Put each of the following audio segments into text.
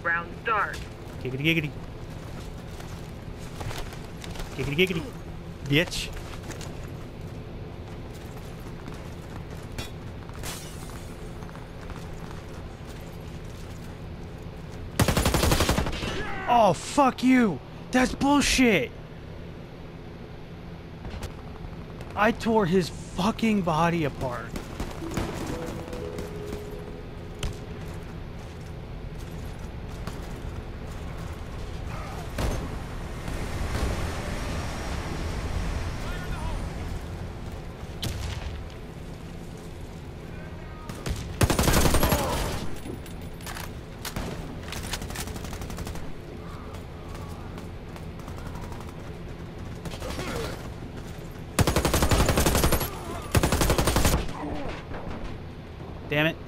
round start. Giggity giggity. Giggity giggity. Bitch. Oh, fuck you! That's bullshit! I tore his fucking body apart. Damn it.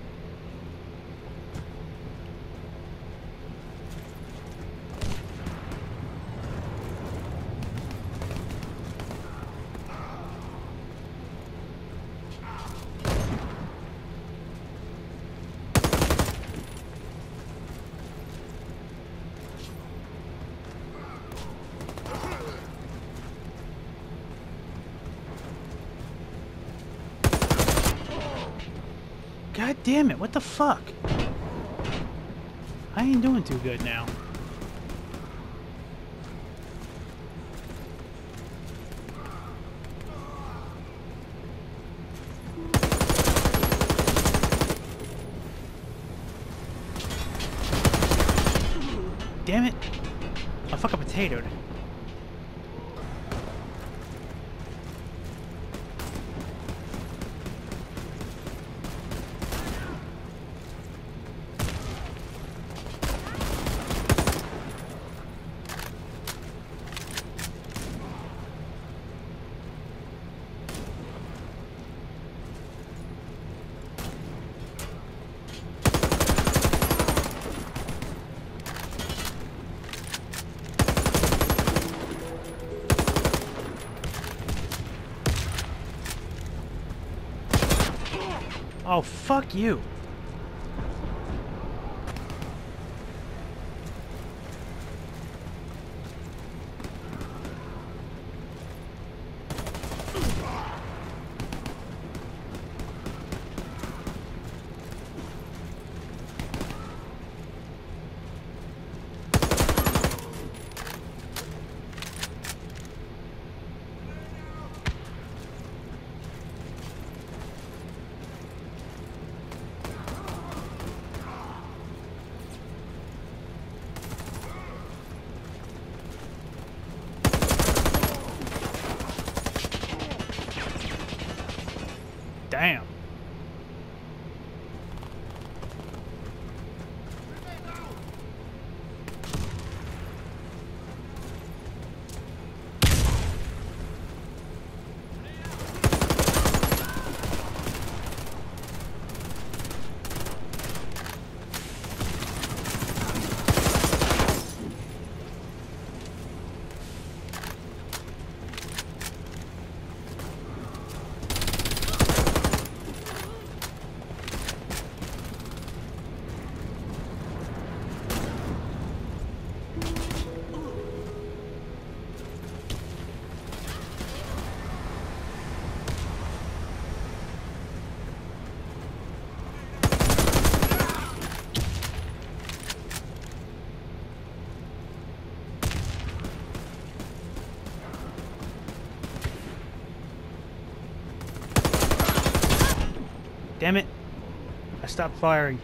God damn it, what the fuck? I ain't doing too good now. Damn it. I fucking potatoed. Oh, fuck you. Damn. Damn it. I stopped firing.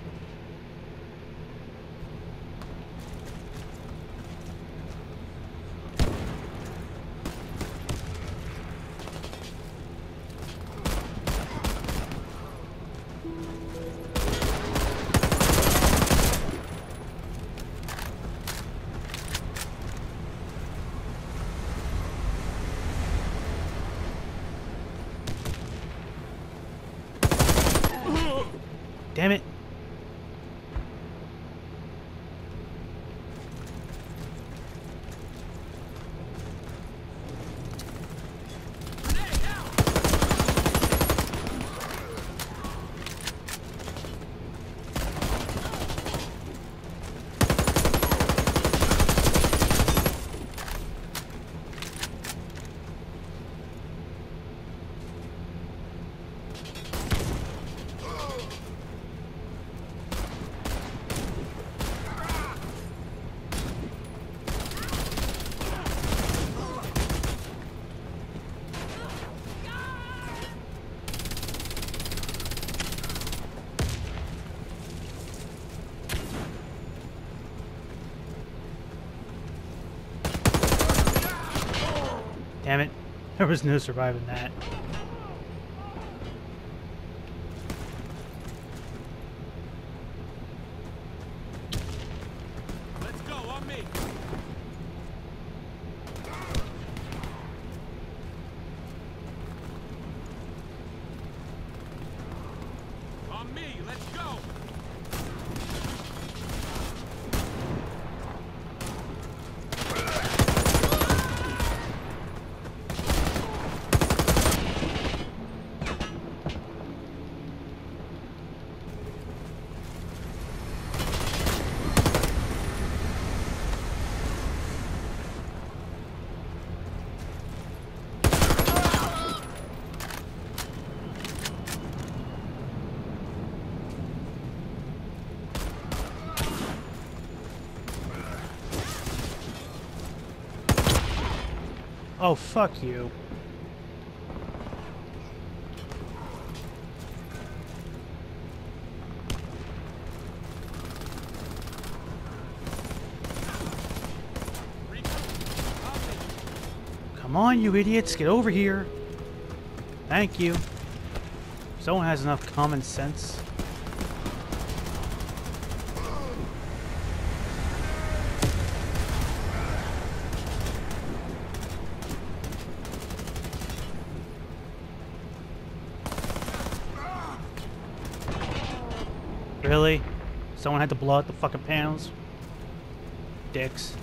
Damn it. Damn it. There was no surviving that. Let's go, on me. On me, let's go. Oh, fuck you. Come on, you idiots, get over here. Thank you. Someone has enough common sense. Really? Someone had to blow out the fucking panels? Dicks.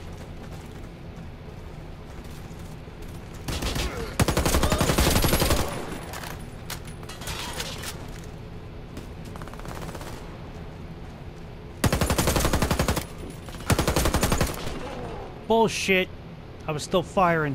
Bullshit. I was still firing.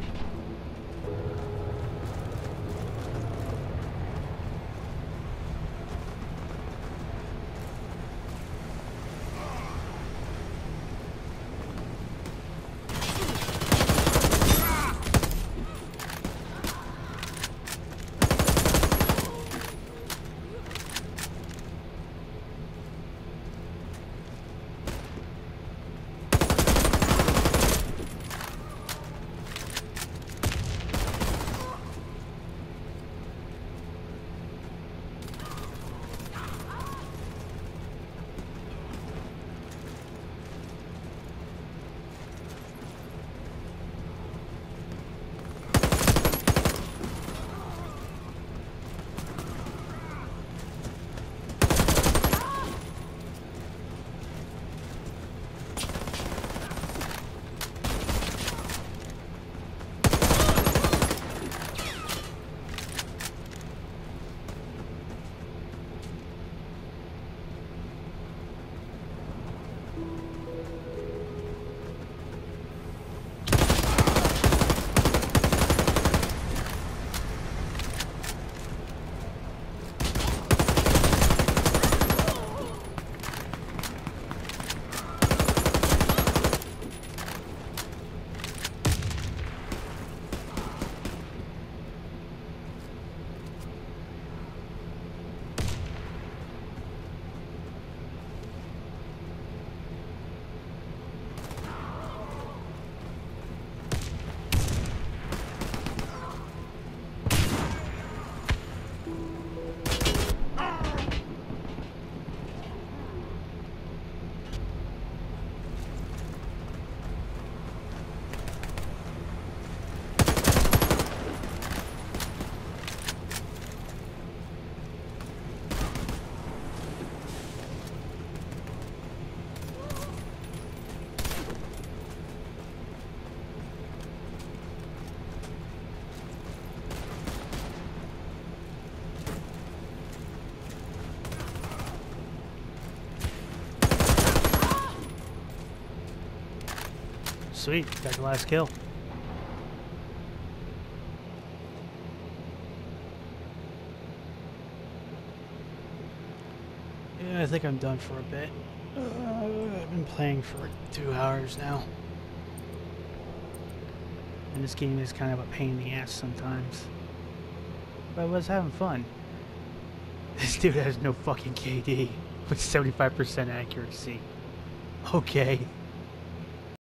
Sweet, got the last kill. Yeah, I think I'm done for a bit. I've been playing for 2 hours now. And this game is kind of a pain in the ass sometimes. But I was having fun. This dude has no fucking KD with 75% accuracy. Okay.